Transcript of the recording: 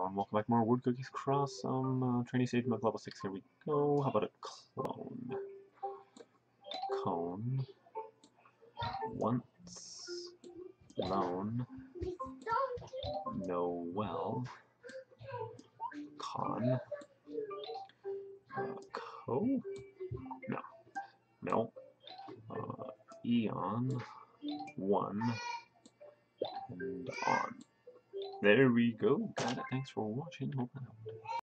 everyone, welcome back to more WordCookies Cross. Trainee stage month level 6, here we go. How about a clone? Cone. Once. Lone. Noel. Con. Co? No. No. Eon. One. And on. There we go. Got it. Thanks for watching. Hope that helped.